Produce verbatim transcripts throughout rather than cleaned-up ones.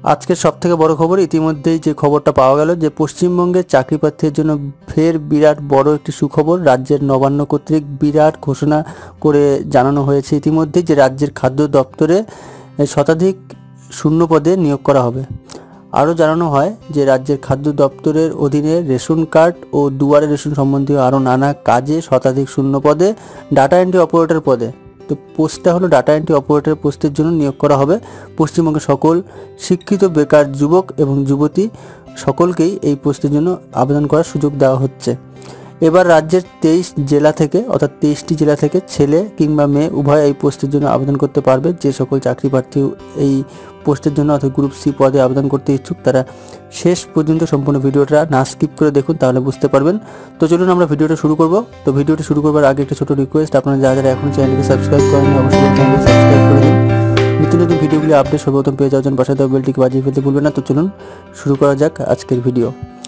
আজকের সবথেকে বড় খবর ইতিমধ্যেই যে খবরটা পাওয়া গেল যে পশ্চিমবঙ্গের চাকরি প্রার্থীদের জন্য ফের বিরাট বড় একটি সুখবর। রাজ্যের নবান্ন কর্তৃক বিরাট ঘোষণা করে জানানো হয়েছে ইতিমধ্যেই যে রাজ্যের খাদ্য দপ্তরে শতাধিক শূন্য পদে নিয়োগ করা হবে। আরও জানানো হয় যে রাজ্যের খাদ্য দপ্তরের অধীনে রেশন কার্ড ও দুয়ারে রেশন সম্বন্ধীয় আরও নানা কাজে শতাধিক শূন্য পদে ডাটা এন্ট্রি অপারেটর পদে, তো পোস্টটা হলো ডাটা এন্ট্রি অপারেটর পোস্টের জন্য নিয়োগ করা হবে। পশ্চিমবঙ্গের সকল শিক্ষিত বেকার যুবক এবং যুবতী সকলকেই এই পোস্টের জন্য আবেদন করার সুযোগ দেওয়া হচ্ছে। এবার রাজ্যের তেইশ জেলা থেকে অর্থাৎ তেইশটি জেলা থেকে ছেলে কিংবা মেয়ে উভয় এই পোস্টের জন্য আবেদন করতে পারবে। যে সকল চাকরি প্রার্থী এই পোস্টের জন্য অর্থাৎ গ্রুপ সি পদে আবেদন করতে ইচ্ছুক তারা শেষ পর্যন্ত সম্পূর্ণ ভিডিওটা না স্কিপ করে দেখুন, তাহলে বুঝতে পারবেন। তো চলুন আমরা ভিডিওটা শুরু করব। তো ভিডিওটা শুরু করবার আগে একটা ছোট রিকোয়েস্ট, আপনারা যারা যারা এখন চ্যানেলকে সাবস্ক্রাইব করেননি অবশ্যই চ্যানেলকে সাবস্ক্রাইব করে দিন। নিত্য নতুন ভিডিওগুলি আপডেট সর্বপ্রথম পেয়ে যাওয়ার জন্য পাশে দেওয়া বেলটিকে বাজিয়ে ফেলতে ভুলবেন না। তো চলুন শুরু করা যাক আজকের ভিডিও।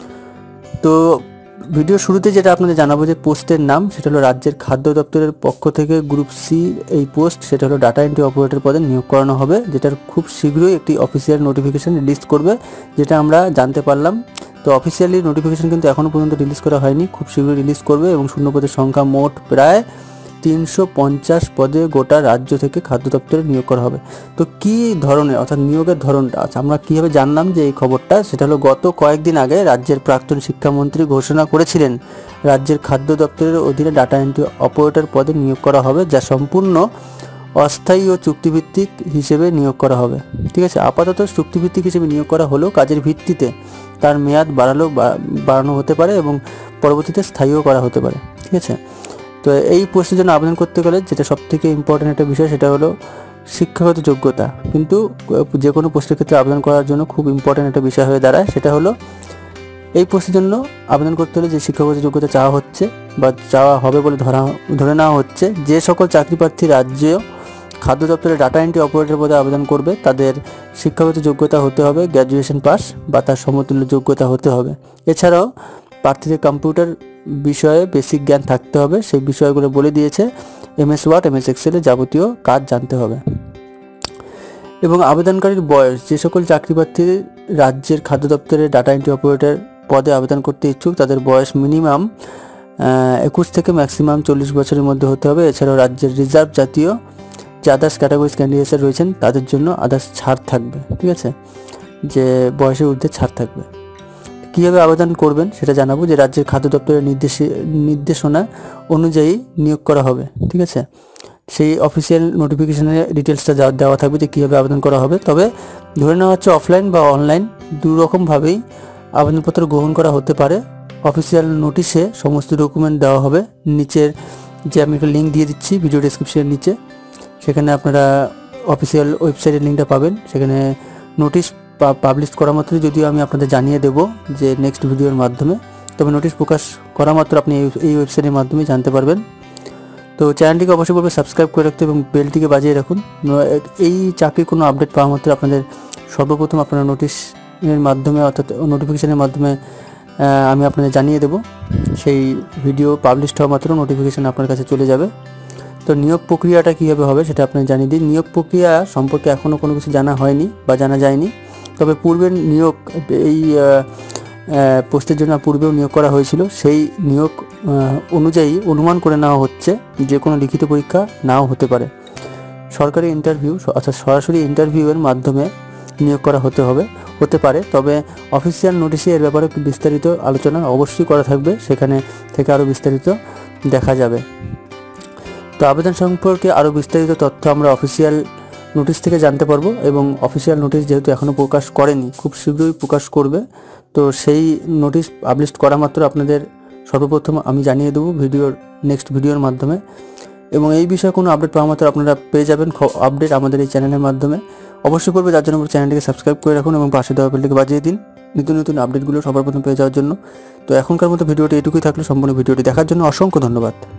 তো ভিডিও শুরুতে যেটা আপনাদের জানাবো যে পোস্টের নাম সেটা হলো রাজ্যের খাদ্য দপ্তরের পক্ষ থেকে গ্রুপ সি এই পোস্ট সেটা হলো ডাটা এন্ট্রি অপারেটর পদে নিয়োগ করানো হবে, যেটার খুব শীঘ্রই একটি অফিসিয়াল নোটিফিকেশন রিলিজ করবে, যেটা আমরা জানতে পারলাম। তো অফিসিয়ালি নোটিফিকেশন কিন্তু এখনও পর্যন্ত রিলিজ করা হয়নি, খুব শীঘ্রই রিলিজ করবে এবং শূন্য পদের সংখ্যা মোট প্রায় তিনশো পঞ্চাশ পদে গোটা রাজ্য থেকে খাদ্য দপ্তরে নিয়োগ করা হবে। তো কী ধরনের অর্থাৎ নিয়োগের ধরনটা আচ্ছা আমরা কীভাবে জানলাম যে এই খবরটা, সেটা হলো গত কয়েকদিন আগে রাজ্যের প্রাক্তন শিক্ষামন্ত্রী ঘোষণা করেছিলেন রাজ্যের খাদ্য দপ্তরের অধীনে ডাটা এন্ট্রি অপারেটর পদে নিয়োগ করা হবে, যা সম্পূর্ণ অস্থায়ী ও চুক্তিভিত্তিক হিসেবে নিয়োগ করা হবে। ঠিক আছে, আপাতত চুক্তিভিত্তিক হিসেবে নিয়োগ করা হলেও কাজের ভিত্তিতে তার মেয়াদ বাড়ালো বাড়ানো হতে পারে এবং পরবর্তীতে স্থায়ীও করা হতে পারে। ঠিক আছে, তো এই পোস্টের জন্য আবেদন করতে গেলে যেটা সবথেকে ইম্পর্টেন্ট একটা বিষয় সেটা হলো শিক্ষাগত যোগ্যতা, কিন্তু যে কোনো পোস্টের ক্ষেত্রে আবেদন করার জন্য খুব ইম্পর্টেন্ট একটা বিষয় হয়ে দাঁড়ায়। সেটা হলো এই পোস্টের জন্য আবেদন করতে হলে যে শিক্ষাগত যোগ্যতা চাওয়া হচ্ছে বা চাওয়া হবে বলে ধরা ধরে নেওয়া হচ্ছে, যে সকল চাকরি প্রার্থী রাজ্য খাদ্য দপ্তরের ডাটা এন্ট্রি অপারেটর পদে আবেদন করবে তাদের শিক্ষাগত যোগ্যতা হতে হবে গ্র্যাজুয়েশন পাস বা তার সমতুল্য যোগ্যতা হতে হবে। এছাড়াও প্রার্থীদের কম্পিউটার বিষয়ে বেসিক জ্ঞান থাকতে হবে, সেই বিষয়গুলো বলে দিয়েছে। এমএস ওয়ার্ড এমএস এক্সেলে যাবতীয় কাজ জানতে হবে। এবং আবেদনকারীর বয়স, যে সকল চাকরি প্রার্থী রাজ্যের খাদ্য দপ্তরের ডাটা এন্ট্রি অপারেটর পদে আবেদন করতে ইচ্ছুক তাদের বয়স মিনিমাম একুশ থেকে ম্যাক্সিমাম চল্লিশ বছরের মধ্যে হতে হবে। এছাড়াও রাজ্যের রিজার্ভ জাতীয় যে আদার্স ক্যাটাগরিজ ক্যান্ডিডেটস রয়েছেন তাদের জন্য আদার্স ছাড় থাকবে। ঠিক আছে, যে বয়সের ঊর্ধ্বে ছাড় থাকবে। কীভাবে আবেদন করবেন সেটা জানাবো, যে রাজ্যের খাদ্য দপ্তরের নির্দেশ নির্দেশনা অনুযায়ী নিয়োগ করা হবে। ঠিক আছে, সেই অফিসিয়াল নোটিফিকেশনের ডিটেলসটা দেওয়া থাকবে যে কীভাবে আবেদন করা হবে। তবে ধরে নেওয়া হচ্ছে অফলাইন বা অনলাইন দু রকমভাবেই আবেদনপত্র গ্রহণ করা হতে পারে। অফিসিয়াল নোটিশে সমস্ত ডকুমেন্ট দেওয়া হবে, নিচের যে আমি একটা লিঙ্ক দিয়ে দিচ্ছি ভিডিও ডেসক্রিপশনের নিচে, সেখানে আপনারা অফিসিয়াল ওয়েবসাইটের লিঙ্কটা পাবেন। সেখানে নোটিশ পাবলিশ করা মাত্রই যদিও আমি আপনাদের জানিয়ে দেব যে নেক্সট ভিডিওর মাধ্যমে, তবে নোটিশ প্রকাশ করা মাত্র আপনি এই ওয়েবসাইটের মাধ্যমে জানতে পারবেন। তো চ্যানেলটিকে অবশ্যই বলবে সাবস্ক্রাইব করে রাখতে এবং বেলটিকে বাজিয়ে রাখুন। এই চাকরির কোনো আপডেট পাওয়া মাত্র আপনাদের সর্বপ্রথম আপনারা নোটিশের মাধ্যমে অর্থাৎ নোটিফিকেশনের মাধ্যমে আমি আপনাদের জানিয়ে দেব। সেই ভিডিও পাবলিশ হওয়া মাত্র নোটিফিকেশান আপনার কাছে চলে যাবে। তো নিয়োগ প্রক্রিয়াটা কীভাবে হবে সেটা আপনাদের জানিয়ে দিই। নিয়োগ প্রক্রিয়া সম্পর্কে এখনও কোনো কিছু জানা হয়নি বা জানা যায়নি, তবে পূর্বের নিয়োগ এই পোস্টের জন্য পূর্বেও নিয়োগ করা হয়েছিল, সেই নিয়োগ অনুযায়ী অনুমান করে নেওয়া হচ্ছে যে কোনো লিখিত পরীক্ষা নাও হতে পারে। সরকারি ইন্টারভিউ অর্থাৎ সরাসরি ইন্টারভিউয়ের মাধ্যমে নিয়োগ করা হতে হবে হতে পারে। তবে অফিসিয়াল নোটিশে এর ব্যাপারে বিস্তারিত আলোচনা অবশ্যই করা থাকবে, সেখানে থেকে আরও বিস্তারিত দেখা যাবে। তো আবেদন সম্পর্কে আরও বিস্তারিত তথ্য আমরা অফিসিয়াল নোটিশ থেকে জানতে পারবো এবং অফিসিয়াল নোটিশ যেহেতু এখনও প্রকাশ করেনি খুব শীঘ্রই প্রকাশ করবে, তো সেই নোটিশ পাবলিশ করা মাত্র আপনাদের সর্বপ্রথম আমি জানিয়ে দেবো ভিডিওর নেক্সট ভিডিওর মাধ্যমে। এবং এই বিষয়ে কোনো আপডেট পাওয়া মাত্র আপনারা পেয়ে যাবেন আপডেট আমাদের এই চ্যানেলের মাধ্যমে। অবশ্যই করবে যার জন্য চ্যানেলটিকে সাবস্ক্রাইব করে রাখুন এবং পাশে দেওয়া বেলটিকে বাজিয়ে দিন নতুন নতুন আপডেটগুলো সবার প্রথম পেয়ে যাওয়ার জন্য। তো এখনকার মতো ভিডিওটি এটুকুই থাকলে, সম্পূর্ণ ভিডিওটি দেখার জন্য অসংখ্য ধন্যবাদ।